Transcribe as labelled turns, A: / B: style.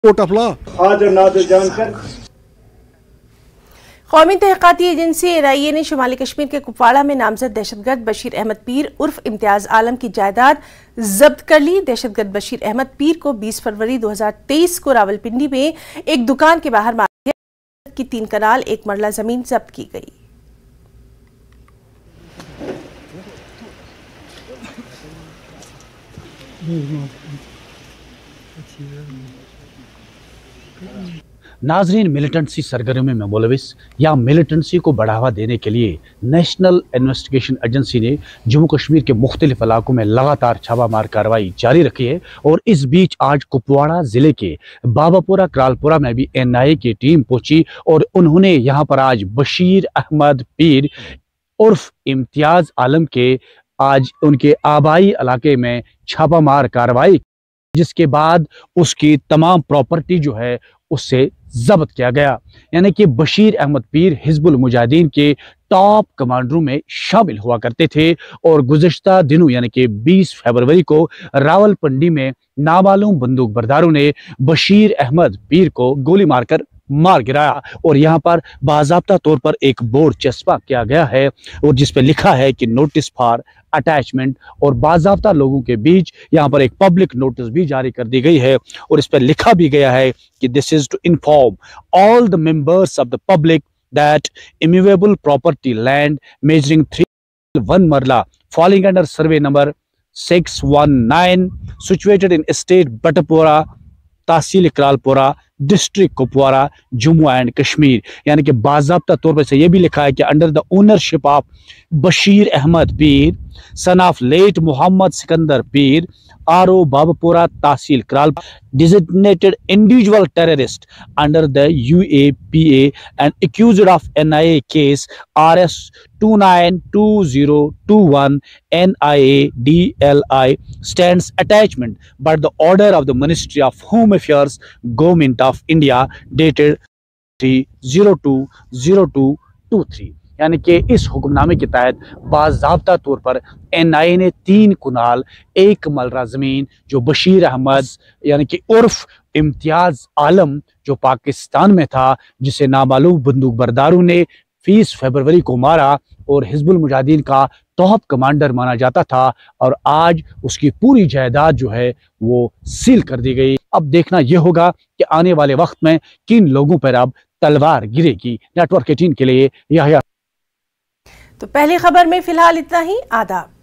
A: कौमी तहक़ीक़ाती agency NIA ने शुमाली कश्मीर के कुपवाड़ा में नामजद दहशतगर्द बशीर अहमद पीर उर्फ इम्तियाज आलम की जायदाद जब्त कर ली। दहशतगर्द बशीर अहमद पीर को 20 फरवरी 2023 को रावलपिंडी में एक दुकान के बाहर मार दिया की 3 कनाल 1 मरला जमीन जब्त की गई।
B: नाजरीन, मिलिटेंसी सरगर्मी में मुलविस या मिलिटेंसी को बढ़ावा देने के लिए नेशनल इन्वेस्टिगेशन एजेंसी ने जम्मू कश्मीर के मुख्तलिफ इलाकों में लगातार छापामार कार्रवाई जारी रखी है। और इस बीच आज कुपवाड़ा जिले के बाबापुरा क्रालपुरा में भी NIA की टीम पहुंची और उन्होंने यहां पर आज बशीर अहमद पीर उर्फ इम्तियाज आलम के आज उनके आबाई इलाके में छापामार कार्रवाई, जिसके बाद उसकी तमाम प्रॉपर्टी जो है उससे जब्त किया गया। यानी कि बशीर अहमद पीर हिजबुल मुजाहिदीन के टॉप कमांडरों में शामिल हुआ करते थे और गुज़श्ता दिनों यानी कि 20 फरवरी को रावलपिंडी में नामालूम बंदूक बरदारों ने बशीर अहमद पीर को गोली मारकर मार गिराया। और यहाँ पर बाज़ाब्ता तौर पर एक बोर्ड चस्पा किया गया है और जिस पे लिखा है कि नोटिस फॉर अटैचमेंट, और बाज़ाब्ता लोगों के बीच यहाँ पर एक पब्लिक नोटिस भी जारी कर दी गई है और इस पर लिखा भी गया है कि this is to inform all the members of the public that immovable property land measuring 3 marla falling under survey number 619 situated in state Batapura, tehsil Kralpura, district Kupwara, Jammu and Kashmir. यानी कि बाज़ाब्ता तौर पर से यह भी लिखा है कि under the ownership of Bashir Ahmad Peer son of late Mohammad Sikandar Peer RO Babapura tehsil Kral designated individual terrorist under the UAPA and accused of NIA case RS 292021 NIA-DLI stands attachment by the order of the Ministry of Home Affairs, Government of India dated 3/02/0223। यानी कि इस हुक्मनामे के तहत बाज़ाब्ता तौर पर NIA ने 3 कुनाल 1 मलरा ज़मीन जो बशीर अहमद यानी कि उर्फ इम्तियाज आलम जो पाकिस्तान में था, जिसे नामालूम बंदूक बरदारों ने 20 फरवरी को मारा और हिजबुल मुजाहिदीन का टॉप कमांडर माना जाता था, और आज उसकी पूरी जायदाद जो है वो सील कर दी गई। अब देखना यह होगा कि आने वाले वक्त में किन लोगों पर अब तलवार गिरेगी। नेटवर्क 18 के लिए यह
A: तो पहली खबर में फिलहाल इतना ही। आदाब।